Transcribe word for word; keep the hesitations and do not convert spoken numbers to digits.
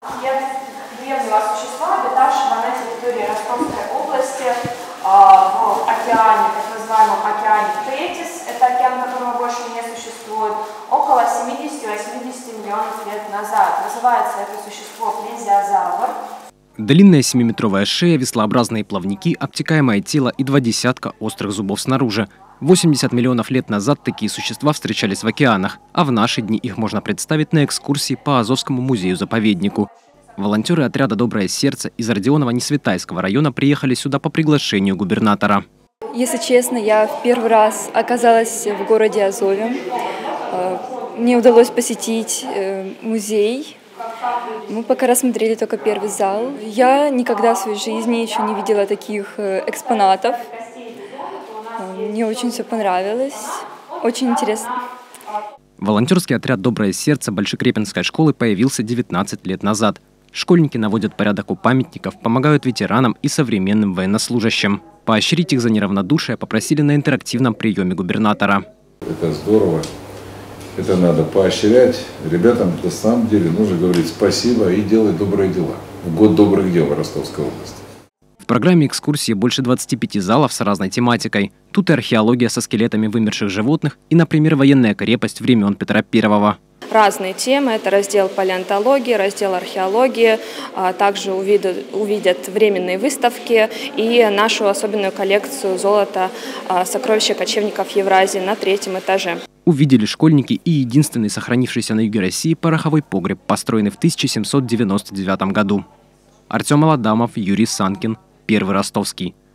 Древнего существа, обитавшего на территории Ростовской области в океане, так называемом океане Тетис, это океан, которого больше не существует, около семидесяти-восьмидесяти миллионов лет назад. Называется это существо плезиозавр. Длинная семиметровая шея, веслообразные плавники, обтекаемое тело и два десятка острых зубов снаружи. восемьдесят миллионов лет назад такие существа встречались в океанах, а в наши дни их можно представить на экскурсии по Азовскому музею-заповеднику. Волонтеры отряда «Доброе сердце» из Родионово-Несветайского района приехали сюда по приглашению губернатора. Если честно, я в первый раз оказалась в городе Азове. Мне удалось посетить музей. Мы пока рассмотрели только первый зал. Я никогда в своей жизни еще не видела таких экспонатов. Мне очень все понравилось. Очень интересно. Волонтерский отряд «Доброе сердце» Большекрепинской школы появился девятнадцать лет назад. Школьники наводят порядок у памятников, помогают ветеранам и современным военнослужащим. Поощрить их за неравнодушие попросили на интерактивном приеме губернатора. Это здорово. Это надо поощрять. Ребятам на самом деле нужно говорить спасибо и делать добрые дела. Год добрых дел в Ростовской области. В программе экскурсии больше двадцати пяти залов с разной тематикой. Тут и археология со скелетами вымерших животных, и, например, военная крепость времен Петра Первого. Разные темы. Это раздел палеонтологии, раздел археологии. Также увидят, увидят временные выставки и нашу особенную коллекцию золота сокровища кочевников Евразии на третьем этаже. Увидели школьники и единственный сохранившийся на юге России пороховой погреб, построенный в тысяча семьсот девяносто девятом году. Артем Аладамов, Юрий Санкин, Первый Ростовский.